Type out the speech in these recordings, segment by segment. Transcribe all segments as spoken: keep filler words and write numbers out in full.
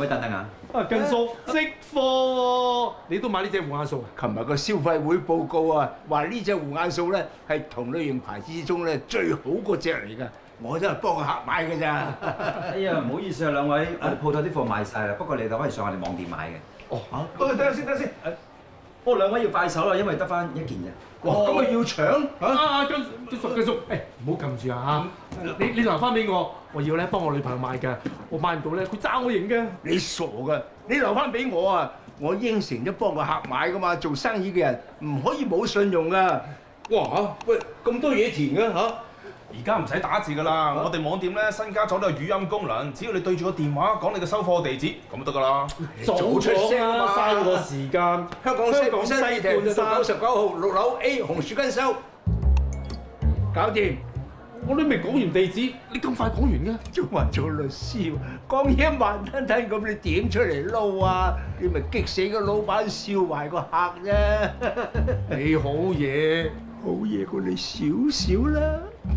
喂，等等啊！ 啊，根叔識貨喎，你都買呢隻護眼素？ 琴日個消費會報告啊，話呢隻護眼素咧係同類型牌子之中咧最好嗰隻嚟㗎，我都係幫個客買㗎咋。 哎呀，唔好意思啊，兩位，我哋鋪頭啲貨賣晒啦，不過你哋可以上我哋網店買嘅。 哦嚇， 不過等陣先，等陣先。誒，不過兩位要快手啦，因為得翻一件啫。 哇，咁咪要搶啊啊！根根叔根叔，誒唔好撳住啊嚇！你你留翻俾我，我要咧幫我女朋友買㗎，我買唔到咧，佢爭我型嘅。 你傻㗎？你留翻俾我啊！我應承咗幫個客買㗎嘛，做生意嘅人唔可以冇信用㗎。哇嚇！喂，咁多嘢填㗎嚇！ 而家唔使打字㗎啦，我哋網店咧新加咗呢個語音功能，只要你對住個電話講你嘅收貨地址，咁就得㗎啦。 早出聲啦，嘥個時間。 香港西港西堤九十九號六樓 A 紅樹根收，搞掂。 我都未講完地址，你咁快講完嘅？ 仲話做律師喎，講嘢慢吞吞咁，你點出嚟撈啊？你咪激死個老闆，笑壞個客啫。 你好嘢， 好嘢過你少少啦。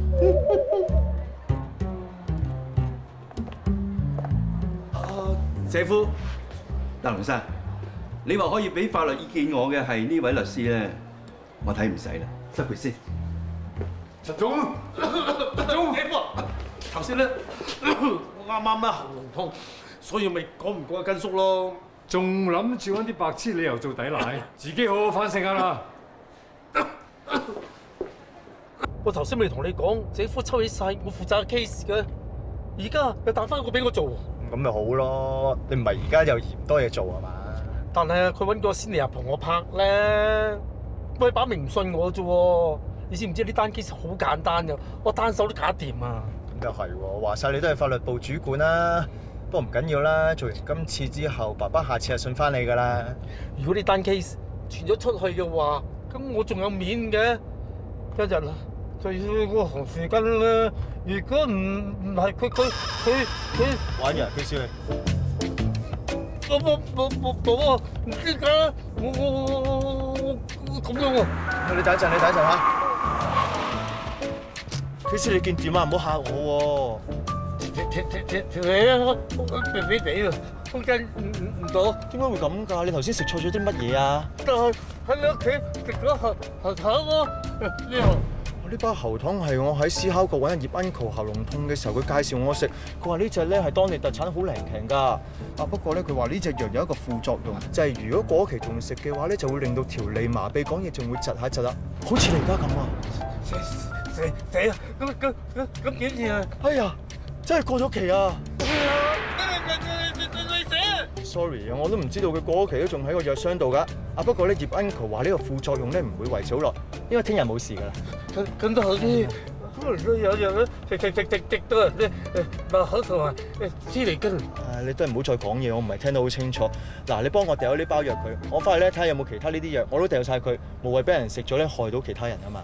啊，姐夫，嗱，龍生，你話可以俾法律意見我嘅係呢位律師咧，我睇唔使啦，失陪先。 陳總，陳總，姐夫，頭先咧，我啱啱咧喉嚨痛，所以咪講唔過阿根叔咯。 仲諗住揾啲白痴理由做抵賴，自己好好反省下啦。 我頭先咪同你講，姐夫抽起晒我負責嘅 case 嘅，而家又彈翻一個俾我做。 咁咪好咯，你唔係而家又嫌多嘢做係嘛？ 但係佢揾個先嚟入同我拍咧，佢擺明唔信我啫喎。你知唔知呢單 case 好簡單㗎？我單手都搞掂啊！ 咁又係喎，話晒你都係法律部主管啦。不過唔緊要啦，做完今次之後，爸爸下次係信翻你㗎啦。 如果呢單 case 傳咗出去嘅話，咁我仲有面嘅。一日啦，就要嗰個紅樹根啦。如果唔唔係佢佢佢佢玩人，佢笑你。 我我我我我唔知㗎，我我我咁樣喎。 你等一陣，你等一陣嚇。佢笑你見點啊？唔好嚇我喎。 條條條條脷啊，肥肥地啊，空間唔唔唔到。 點解會咁㗎？你頭先食錯咗啲乜嘢啊？ 但係喺你屋企食咗喉喉糖喎，呢個。 我呢包喉糖係我喺思考閣揾葉 uncle 喉嚨痛嘅時候，佢介紹我食。佢話呢隻咧係當地特產，好靈強㗎。啊不過咧，佢話呢隻藥有一個副作用，就係、是、如果過期仲食嘅話咧，就會令到條脷麻痹，講嘢仲會窒下窒下，好似你而家咁啊！ 死死啊！咁咁咁咁點算啊？ 哎呀，真係過咗期啊！ 死 Sorry 啊，我都唔知道佢過咗期都仲喺個藥箱度㗎。啊不過咧，葉 uncle 話呢個副作用咧唔會維持好耐，因為聽日冇事㗎啦。 咁咁都好啲。有有咧，直直直直直到人咧誒爆口同埋誒黐脷根。 誒，你都係唔好再講嘢，我唔係聽得好清楚。嗱，你幫我掉咗呢包藥佢，我翻去咧睇下有冇其他呢啲藥，我都掉晒佢，無謂俾人食咗咧害到其他人啊嘛。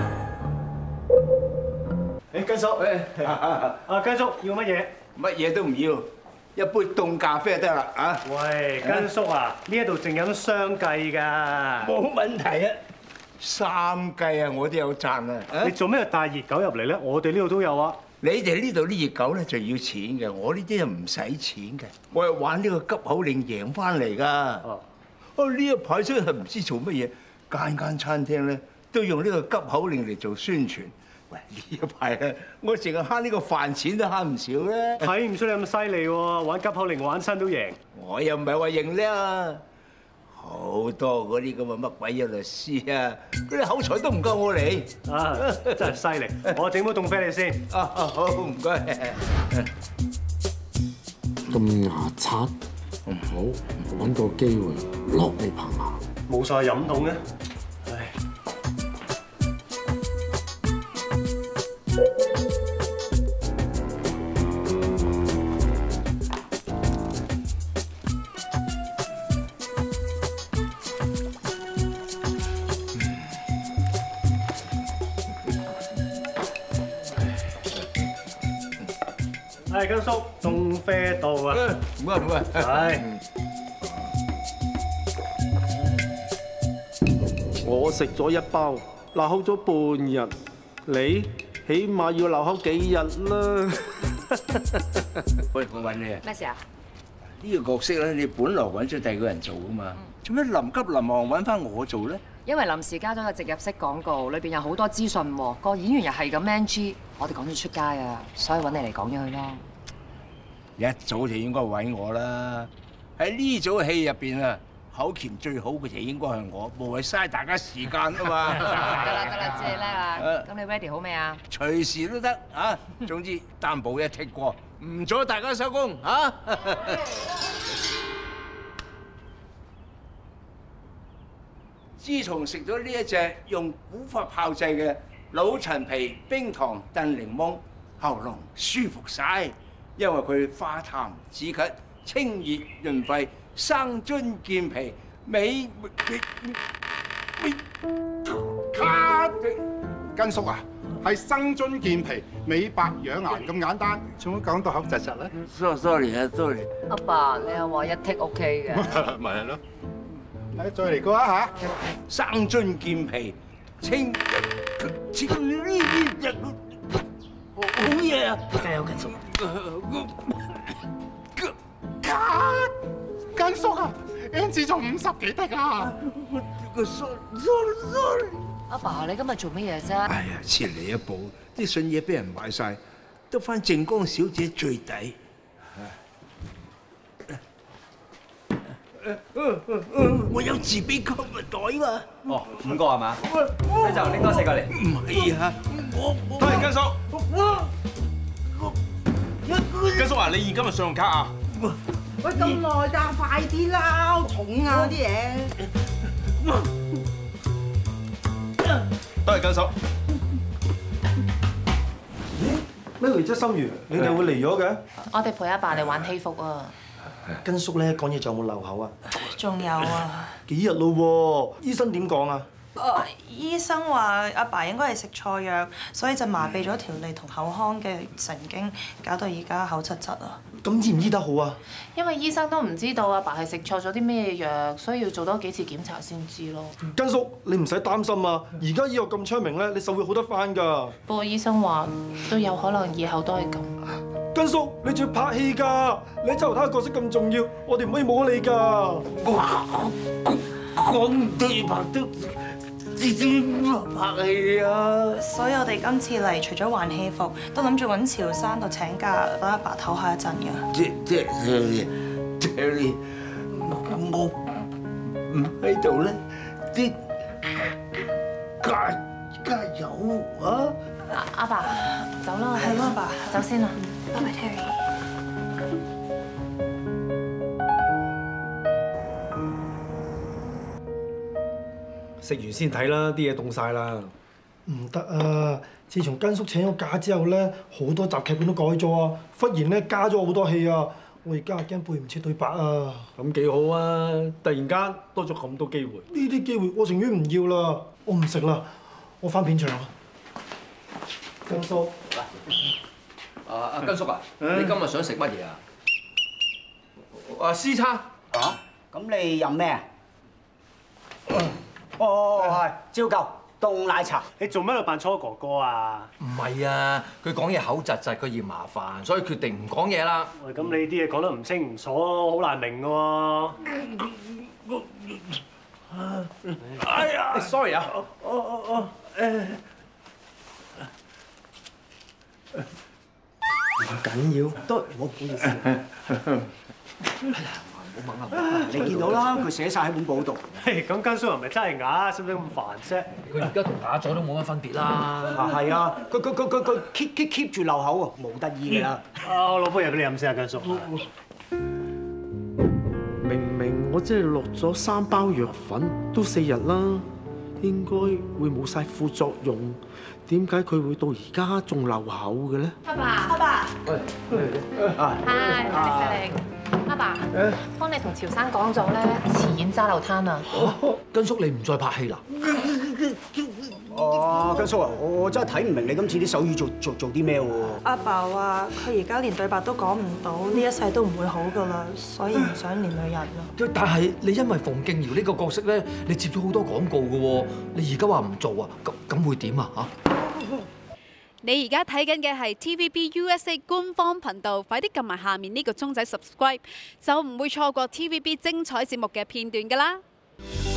誒，根叔，誒，啊，根叔要乜嘢？ 乜嘢都唔要，一杯凍咖啡就得啦啊！ 喂，根叔啊，呢一度淨飲雙計㗎。 冇問題啊！三計啊，我都有賺啊！ 你做咩帶熱狗入嚟咧？我哋呢度都有啊。 你哋呢度啲熱狗咧就要錢嘅，我呢啲就唔使錢嘅。我係玩呢個急口令贏翻嚟㗎。哦，啊呢一排真係唔知做乜嘢，間間餐廳咧都用呢個急口令嚟做宣傳。喂，呢一排咧，我淨係慳呢個飯錢都慳唔少咧。 睇唔出你咁犀利喎，玩急口令玩親都贏。 我又唔係話認叻啊！好多嗰啲咁嘅乜鬼嘢律師啊，嗰啲口才都唔夠我嚟啊！真係犀利，我整杯凍啡你先。 啊啊好，唔該。 咁牙刷唔好，揾個機會落你棚牙。 冇晒飲筒嘅，唉。係根叔，凍啡到啊！ 唔該唔該。 係。 我食咗一包，鬧口咗半日，你起碼要鬧口幾日啦。 喂，我揾你啊！ 咩事啊？ 呢個角色咧，你本來揾咗第二個人做噶嘛，做咩臨急臨忙揾翻我做咧？ 因為臨時加咗個植入式廣告，裏邊有好多資訊喎，個演員又係咁 man G， 我哋趕住出街啊，所以揾你嚟講咗佢咯。 一早就應該揾我啦！喺呢組戲入邊啊，口鉗最好嘅就應該係我，無謂嘥大家時間啊嘛。 得啦得啦，謝啦。咁你 ready 好未啊？ 隨時都得啊！總之擔保一剔過，唔阻大家收工啊！自從食咗呢一隻用古法炮製嘅老陳皮冰糖燉檸檬，喉嚨舒服晒，因為佢化痰止咳、清熱潤肺、生津健脾、美美卡根叔啊，係生津健脾、美白養顏咁簡單，做乜講到口窒窒咧 ？Sorry 啊 ，sorry。 阿爸，你又話一剔 OK 嘅？ 咪係咯。誒，再嚟過啊嚇！生津健脾，清清好嘢啊！加油，根叔！ 根叔啊 ，N 字仲五十幾滴啊！ 個 sorry sorry。 阿爸，你今日做乜嘢啫？ 哎呀，遲嚟一步，啲信嘢俾人買晒，得翻靜江小姐最抵。我有自備購物袋嘛。 哦，五個係嘛？你就拎多四個嚟。 唔係啊，我我。 多謝根叔。根叔啊，你現今日信用卡啊？ 喂，咁耐㗎，快啲啦，好重啊啲嘢。 多謝根叔。 咩嚟啫，心如？你哋會嚟咗嘅？ 我哋陪阿爸嚟玩戲服啊。 根叔咧講嘢仲有冇漏口啊？ 仲有啊！ 幾日咯喎？醫生點講啊？ 誒，醫生話阿爸應該係食錯藥，所以就麻痹咗條脷同口腔嘅神經，搞到而家口窒窒啊！ 咁醫唔醫得好啊？ 因為醫生都唔知道阿爸係食錯咗啲咩藥，所以要做多幾次檢查先知咯。 根叔，你唔使擔心啊！而家醫學咁昌明咧，你手會好得翻㗎。 不過醫生話都有可能以後都係咁。 根叔，你仲要拍戲㗎？你喺周頭睇角色咁重要，我哋唔可以冇咗你㗎。 講對白都點拍戲啊？ 所以我哋今次嚟除咗還戲服，都諗住揾潮汕度請假，等阿爸唞下一陣㗎。 即即係 Terry， 我唔喺度咧，啲加加油啊！ 阿阿爸，走啦， 係咯，阿爸， 走先啦， 拜拜 Terry。 食完先睇啦，啲嘢凍晒啦。 唔得啊！自從根叔請咗假之後咧，好多集劇本都改咗啊！忽然咧加咗好多戲啊！我而家驚背唔切對白啊！ 咁幾好啊！突然間多咗咁多機會。 呢啲機會我情願唔要啦，我唔食啦，我翻片場啊！根叔， 啊阿根叔啊，你今日想食乜嘢啊？啊私餐。 啊？咁你飲咩啊？哦，係照舊凍奶茶。 你做咩喺度扮初哥哥啊？ 唔係啊，佢講嘢口窒窒，佢嫌麻煩，所以決定唔講嘢啦。 喂，咁你啲嘢講得唔清唔楚，好難明㗎喎。 哎呀 ，sorry 啊。 哦哦哦，誒。 唔緊要，都我唔好意思。冇問啊！你見到啦，佢寫晒喺本簿度。 咁根叔又唔係真係啞，使唔使咁煩啫？ 佢而家同啞咗都冇乜分別啦。 啊係啊，佢佢佢佢佢 keep keep keep 住漏口喎，冇得意㗎啦。 啊，我攞杯嘢俾你飲先啊，根叔。 明明我真係落咗三包藥粉，都四日啦，應該會冇晒副作用。點解佢會到而家仲漏口嘅咧？ 阿爸， 阿爸。 喂， 啊。係，食食阿爸，幫你同潮汕講咗咧，遲演揸流灘啊！ 根叔，你唔再拍戲啦？ 哦，根叔啊，我真係睇唔明你今次啲手語做做做啲咩喎？ 阿爸話佢而家連對白都講唔到，呢一世都唔會好㗎啦，所以唔想連累人咯。 但係你因為馮敬堯呢個角色咧，你接咗好多廣告㗎喎，你而家話唔做啊？咁咁會點啊？嚇！ 你而家睇緊嘅係 T V B U S A 官方頻道，快啲撳埋下面呢個鐘仔 subscribe，就唔會錯過 T V B 精彩節目嘅片段㗎啦。